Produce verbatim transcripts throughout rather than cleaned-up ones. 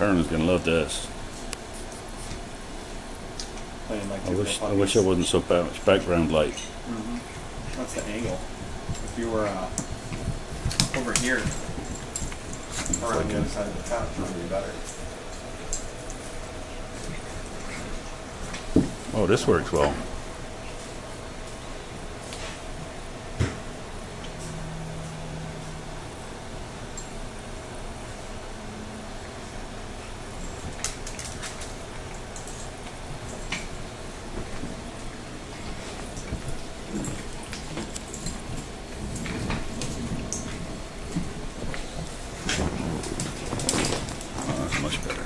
Carolyn's gonna love this. Playing like I two wish I little wish I wasn't so ba- much background light. Mm-hmm. That's the angle. If you were uh, over here, or on the other side of the couch, it would be better. Oh, this works well. Oh, that's much better.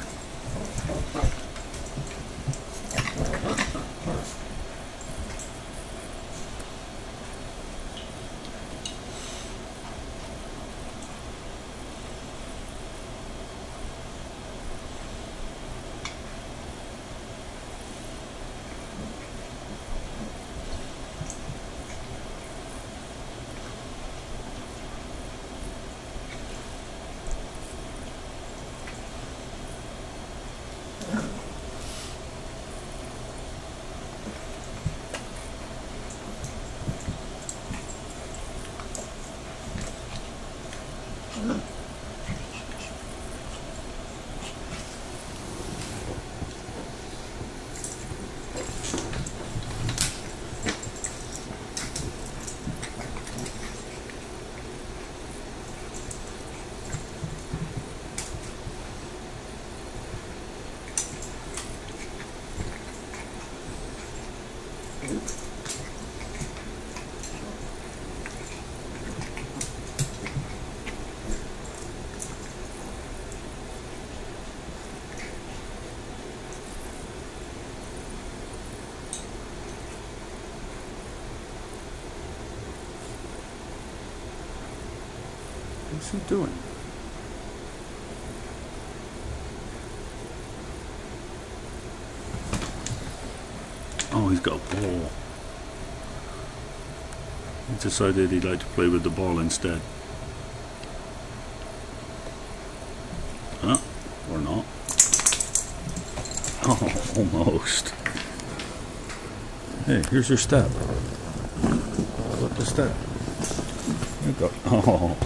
What's he doing? Oh, he's got a ball. He decided he'd like to play with the ball instead. Huh? Or not. Oh, almost. Hey, here's your step. What the step? You go. Oh.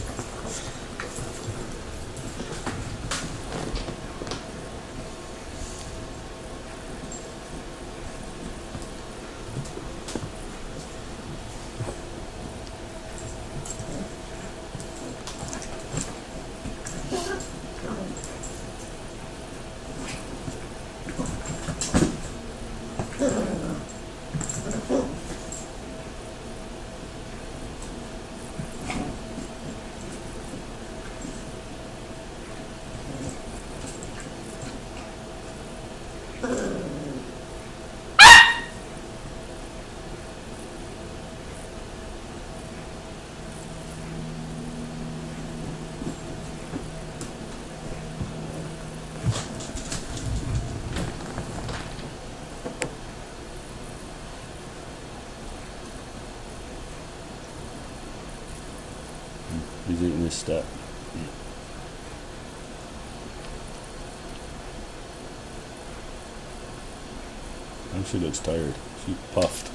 He's eating this step. And she looks tired. She's puffed.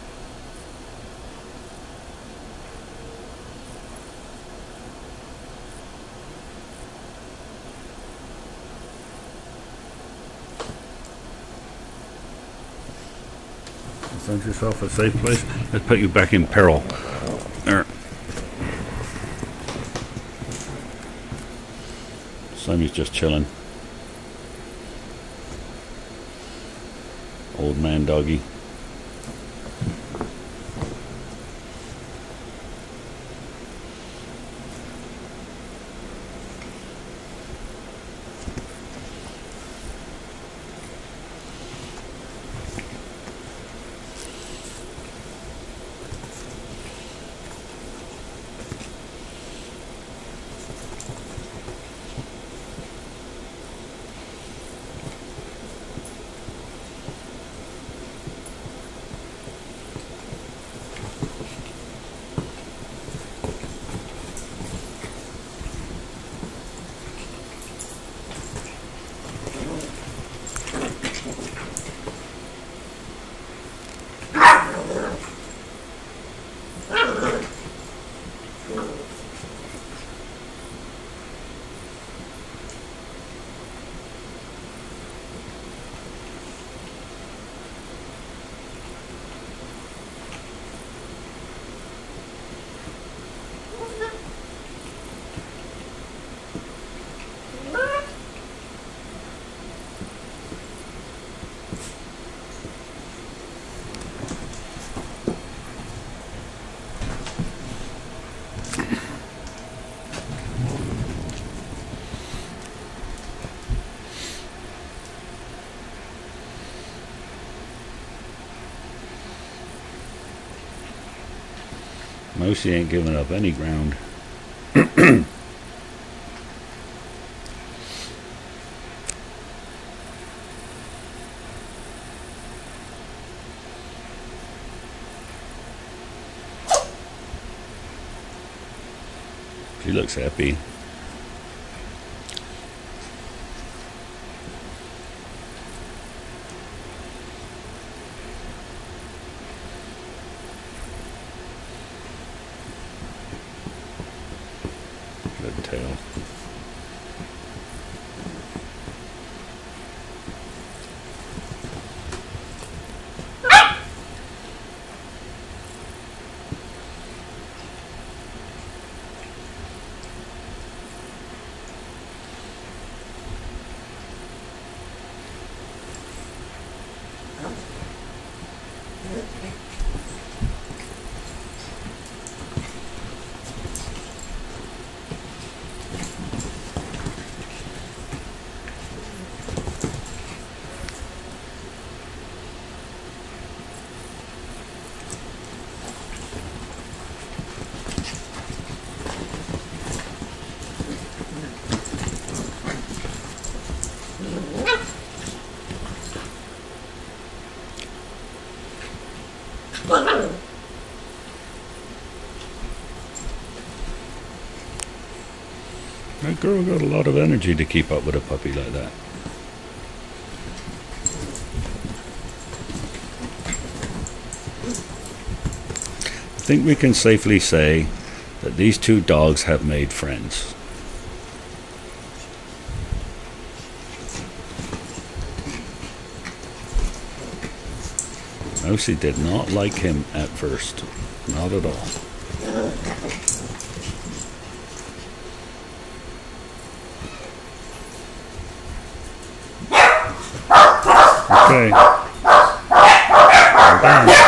You found yourself a safe place? Let's put you back in peril. There. Sammy's just chilling. Old man doggy. Mousy ain't giving up any ground. She looks happy. Good tail. That girl got a lot of energy to keep up with a puppy like that. I think we can safely say that these two dogs have made friends. Mousy did not like him at first. Not at all. Okay. Well done.